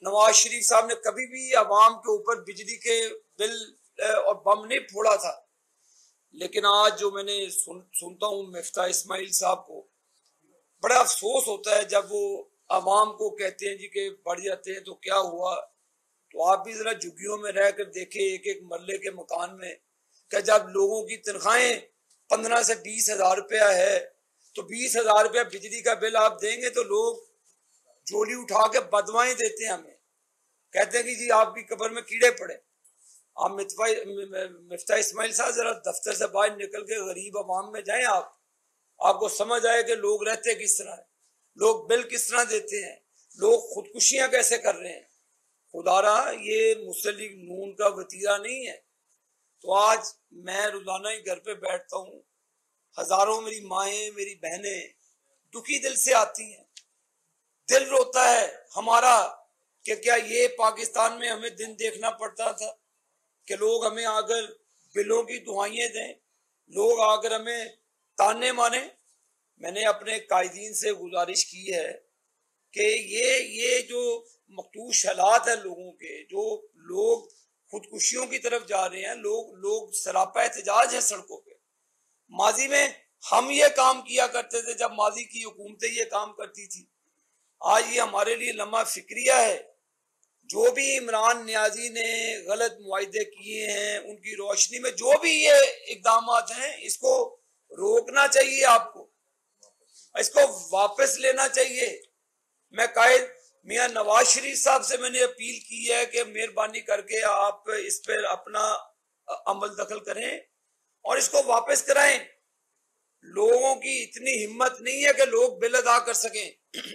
नवाज शरीफ साहब ने कभी भी अवाम के ऊपर बिजली के बिल और बम नहीं फोड़ा था। लेकिन आज जो मैंने सुनता हूँ मिफ्ता इस्माइल साहब को, बड़ा अफसोस होता है जब वो अवाम को कहते हैं जी के बढ़ जाते हैं तो क्या हुआ। तो आप भी जरा झुग्गियों में रह कर देखें, एक एक मरले के मकान में, क्या जब लोगों की तनख्वाहें 15 से 20 हजार रुपया है तो 20 हजार रुपया बिजली का बिल आप देंगे तो लोग झोली उठा के बदवाएं देते हैं हमें, कहते हैं कि जी आपकी कब्र में कीड़े पड़े। आप मिफ्ता इस्माइल साहब जरा दफ्तर से बाहर निकल के गरीब अवाम में जाएं, आपको समझ आए कि लोग रहते किस तरह है, लोग बिल किस तरह देते हैं, लोग खुदकुशियां कैसे कर रहे हैं। खुदारा ये मुस्लिम लीग नून का वतीरा नहीं है। तो आज मैं रोजाना ही घर पे बैठता हूँ, हजारों मेरी माएँ मेरी बहनें दुखी दिल से आती हैं, दिल रोता है हमारा कि क्या ये पाकिस्तान में हमें दिन देखना पड़ता था कि लोग हमें आकर बिलों की दुआएं दें, लोग आकर हमें ताने मारे। मैंने अपने कायदीन से गुजारिश की है कि ये जो मखदूश हालात है लोगों के, जो लोग खुदकुशियों की तरफ जा रहे हैं, लोग सरापा एहतजाज है सड़कों पे। माजी में हम ये काम किया करते थे जब माजी की हुकूमतें ये काम करती थी। आज ये हमारे लिए लम्हा फिक्रिया है। जो भी इमरान नियाजी ने गलत मुआहदे किए हैं उनकी रोशनी में जो भी ये इकदाम हैं, इसको रोकना चाहिए, आपको इसको वापस लेना चाहिए। मैं कायद मियां नवाज शरीफ साहब से मैंने अपील की है कि मेहरबानी करके आप इस पर अपना अमल दखल करें और इसको वापस कराएं। लोगों की इतनी हिम्मत नहीं है कि लोग बिल अदा कर सकें।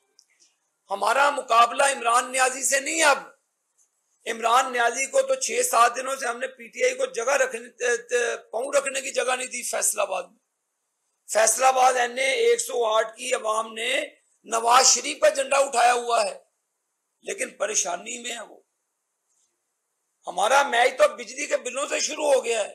हमारा मुकाबला इमरान नियाजी से नहीं। अब इमरान नियाजी को तो 6-7 दिनों से हमने पीटीआई को जगह पांव रखने की जगह नहीं दी। फैसलाबाद एनए 108 की अवाम ने नवाज शरीफ का झंडा उठाया हुआ है, लेकिन परेशानी में है वो। हमारा मैच तो बिजली के बिलों से शुरू हो गया है।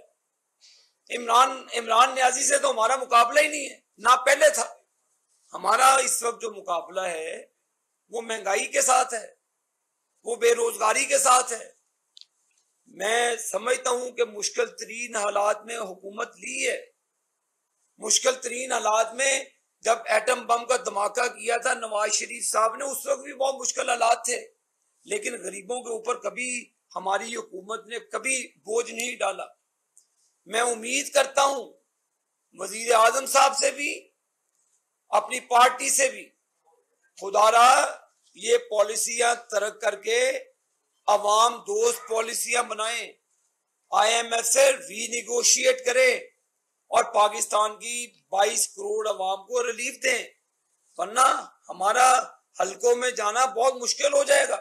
इमरान नियाजी से तो हमारा मुकाबला ही नहीं है, ना पहले था। हमारा इस वक्त जो मुकाबला है वो महंगाई के साथ है, वो बेरोजगारी के साथ है। मैं समझता हूं कि मुश्किल तरीन हालात में हुकूमत ली है। मुश्किल तरीन हालात में जब एटम बम का धमाका किया था नवाज शरीफ साहब ने, उस वक्त भी बहुत मुश्किल हालात थे, लेकिन गरीबों के ऊपर कभी हमारी हुकूमत ने कभी बोझ नहीं डाला। मैं उम्मीद करता हूं वजीर आजम साहब से भी, अपनी पार्टी से भी, खुदारा ये पॉलिसियां तरक करके अवाम दोस्त पॉलिसियां बनाएं, IMF से रीनिगोशिएट करें और पाकिस्तान की 22 करोड़ अवाम को रिलीफ दें, वरना हमारा हलकों में जाना बहुत मुश्किल हो जाएगा।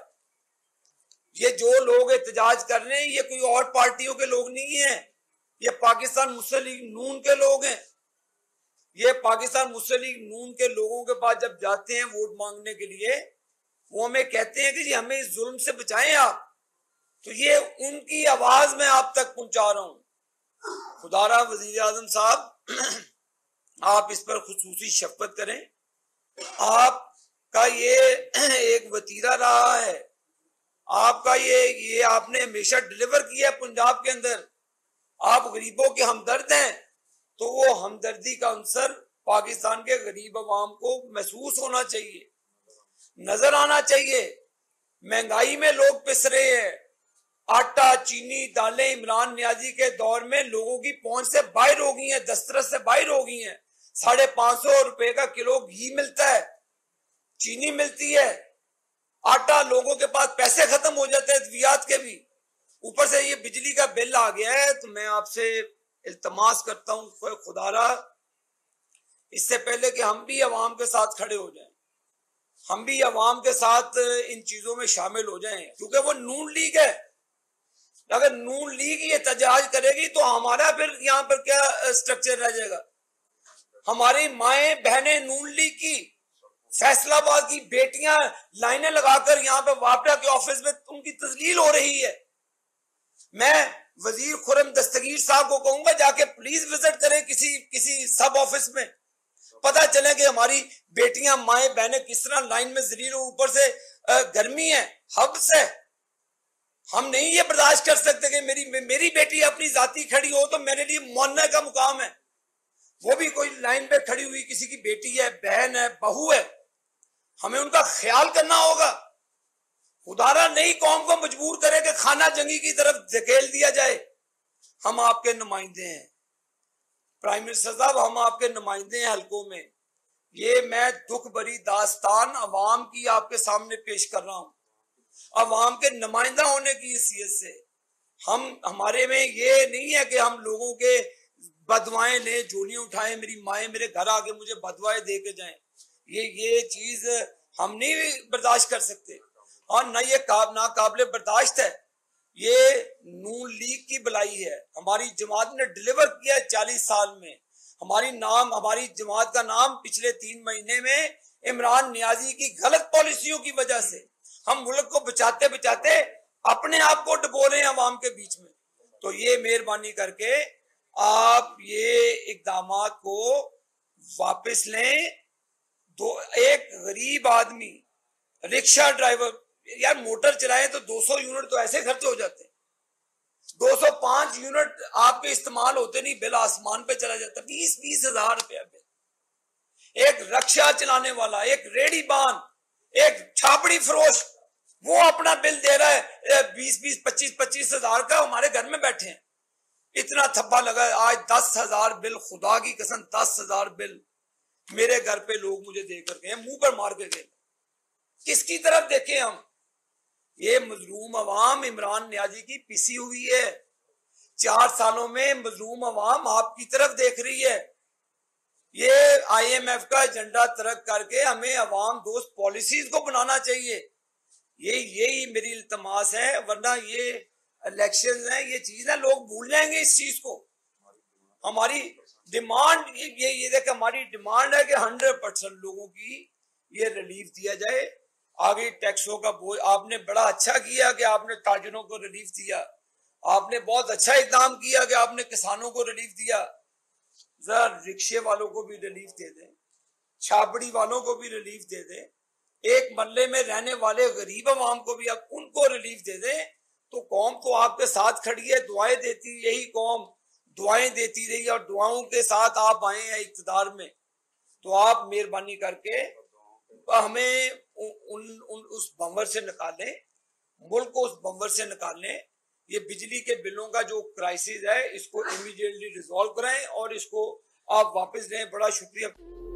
ये जो लोग एहतजाज कर रहे हैं ये कोई और पार्टियों के लोग नहीं हैं, ये पाकिस्तान मुस्लिम लीग नून के लोग हैं। ये पाकिस्तान मुस्लिम लीग नून के लोगों के पास जब जाते हैं वोट मांगने के लिए, वो हमें कहते हैं कि जी हमें इस जुल्म से बचाएं आप, तो ये उनकी आवाज मैं आप तक पहुंचा रहा हूं। खुदारा वजीर आजम साहब, आप इस पर खुसूसी शफकत करें। आपका ये एक वतीरा रहा है, आपका ये आपने हमेशा डिलीवर किया है पंजाब के अंदर। आप गरीबों के हमदर्द हैं, तो वो हमदर्दी का अंसर पाकिस्तान के गरीब अवाम को महसूस होना चाहिए, नजर आना चाहिए। महंगाई में लोग पिस रहे हैं, आटा चीनी दालें इमरान नियाजी के दौर में लोगों की पहुंच से बाहर हो गई हैं, दस्तरस से बाहर हो गई हैं। 550 रुपए का किलो घी मिलता है, चीनी मिलती है, आटा, लोगों के पास पैसे खत्म हो जाते हैं अद्वियात के भी, ऊपर से ये बिजली का बिल आ गया है। तो मैं आपसे इल्तमास करता हूं खुदारा, इससे पहले कि हम भी अवाम के साथ खड़े हो जाएं, हम भी अवाम के साथ इन चीजों में शामिल हो जाएं, क्योंकि वो नून लीग है। अगर नून लीग ये एहतजाज करेगी तो हमारा फिर यहाँ पर क्या स्ट्रक्चर रह जाएगा। हमारी माएं बहनें नून लीग की, फैसलाबाद की बेटियां लाइनें लगाकर यहाँ पे वापडा के ऑफिस में उनकी तजलील हो रही है। मैं वजीर खुरम दस्तगीर साहब को कहूंगा जाके प्लीज विजिट करें किसी सब ऑफिस में, पता चले कि हमारी बेटियां माएं बहनें किस तरह लाइन में जलील, ऊपर से गर्मी है, हब्स है। हम नहीं ये बर्दाश्त कर सकते कि मेरी बेटी अपनी जाति खड़ी हो तो मेरे लिए मौनने का मुकाम है। वो भी कोई लाइन पे खड़ी हुई किसी की बेटी है, बहन है, बहू है, हमें उनका ख्याल करना होगा। खुदारा नई कौम को मजबूर करे कि खाना जंगी की तरफ धकेल दिया जाए। हम आपके नुमाइंदे हैं प्राइम मिनिस्टर साहब, हम आपके नुमाइंदे हैं हलकों में। ये मैं दुख भरी दास्तान अवाम की आपके सामने पेश कर रहा हूं, अवाम के नुमाइंदा होने की हैसियत से। हमारे में ये नहीं है कि हम लोगों के बदवाएं ले, झोलियां उठाएं, मेरी माएँ मेरे घर आके मुझे बदवाएं दे के जाएं। ये चीज हम नहीं बर्दाश्त कर सकते। और न ये नाकाबिले बर्दाश्त है। ये नून लीग की भलाई है। हमारी जमात ने डिलीवर किया 40 साल में। हमारी जमात का नाम पिछले 3 महीने में इमरान नियाजी की गलत पॉलिसियों की वजह से हम मुल्क को बचाते बचाते अपने आप को डुबो रहे हैं अवाम के बीच में। तो ये मेहरबानी करके आप ये इकदामात को वापस लें। एक गरीब आदमी, रिक्शा ड्राइवर, यार मोटर चलाएं तो 200 यूनिट तो ऐसे खर्च हो जाते हैं। 205 यूनिट आपके इस्तेमाल होते नहीं, बिल आसमान पे चला जाता। 20-20 हजार रुपया बिल। एक रिक्शा चलाने वाला, एक रेडी बान, एक छापड़ी फरोश, वो अपना बिल दे रहा है 20-20, 25-25 हजार का। हमारे घर में बैठे हैं, इतना थप्पा लगा। आज 10,000 बिल, खुदा की कसम 10,000 बिल मेरे घर पे लोग मुझे दे कर गए, मुंह पर मार के गए। किसकी तरफ देखें हम? ये मजलूम अवाम इमरान नियाजी की पिसी हुई है। 4 सालों में मजलूम अवाम आपकी तरफ देख रही है। ये IMF का एजेंडा तरक करके हमें अवाम दोस्त पॉलिसीज को बनाना चाहिए। यही मेरी इल्तमास है, वरना ये इलेक्शन है, ये चीज है, लोग भूल जाएंगे इस चीज को। हमारी डिमांड ये देख, हमारी डिमांड है कि 100% लोगों की ये रिलीफ दिया जाए। आगे टैक्सों का बोझ, आपने बड़ा अच्छा किया कि आपने ताजरों को रिलीफ दिया। आपने बहुत अच्छा इकदाम किया कि आपने किसानों को रिलीफ दिया। जरा रिक्शे वालों को भी रिलीफ दे दें, छाबड़ी वालों को भी रिलीफ दे दें, एक मल्ले में रहने वाले गरीब अवाम को भी आप उनको रिलीफ दे दें। तो कौम तो आपके साथ खड़ी है, दुआएं देती, यही कौम दुआएं देती रही और दुआओं के साथ आप आए हैं इक़्तिदार में। तो आप मेहरबानी करके हमें उस बंवर से निकालें, मुल्क को उस बंवर से निकालें। ये बिजली के बिलों का जो क्राइसिस है, इसको इमीडिएटली रिजॉल्व कराएं और इसको आप वापस लें। बड़ा शुक्रिया।